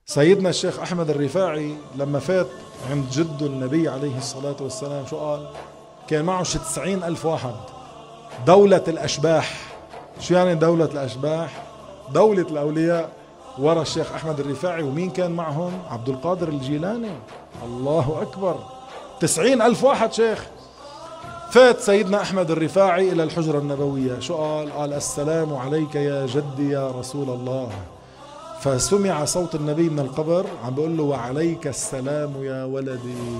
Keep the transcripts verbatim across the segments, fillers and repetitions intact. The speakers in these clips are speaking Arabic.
سيدنا الشيخ أحمد الرفاعي لما فات عند جده النبي عليه الصلاة والسلام شو قال؟ كان معه شي تسعين ألف واحد. دولة الأشباح. شو يعني دولة الأشباح؟ دولة الأولياء ورا الشيخ أحمد الرفاعي. ومين كان معهم؟ عبد القادر الجيلاني. الله أكبر، تسعين ألف واحد شيخ. فات سيدنا أحمد الرفاعي إلى الحجرة النبوية. شو قال؟ قال السلام عليك يا جدي يا رسول الله. فسمع صوت النبي من القبر عم بيقول له وعليك السلام يا ولدي.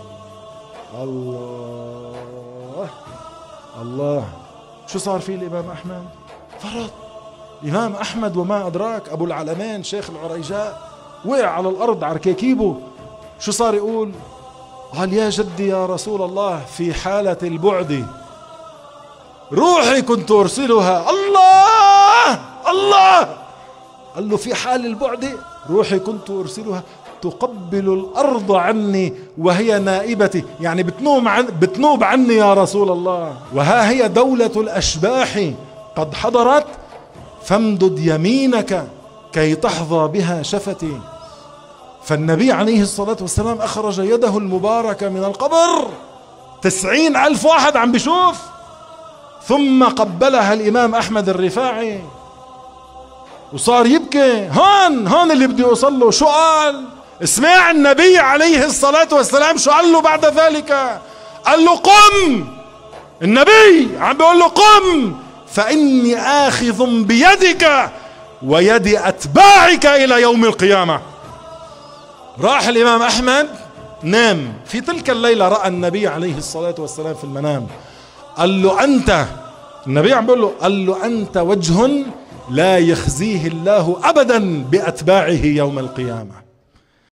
الله الله. شو صار فيه الإمام أحمد؟ فرط. الإمام أحمد وما أدراك، أبو العلمين شيخ العريجاء وقع على الأرض على ركاكيبه. شو صار يقول؟ قال يا جدي يا رسول الله في حالة البعد روحي كنت أرسلها. الله الله. قال له في حال البعد روحي كنت أرسلها تقبل الأرض عني وهي نائبتي، يعني بتنوب, عن بتنوب عني يا رسول الله. وها هي دولة الأشباح قد حضرت فامدد يمينك كي تحظى بها شفتي. فالنبي عليه الصلاة والسلام أخرج يده المباركة من القبر، تسعين ألف واحد عم بشوف، ثم قبلها الإمام أحمد الرفاعي وصار يبكي. هون هون اللي بدي أوصل له. شو قال؟ اسمع النبي عليه الصلاة والسلام شو قال له بعد ذلك؟ قال له قم. النبي عم بيقول له قم فإني آخذ بيدك ويد أتباعك إلى يوم القيامة. راح الإمام أحمد نام. في تلك الليلة رأى النبي عليه الصلاة والسلام في المنام. قال له أنت، النبي عم بيقول له، قال له أنت وجه لا يخزيه الله أبدا بأتباعه يوم القيامة.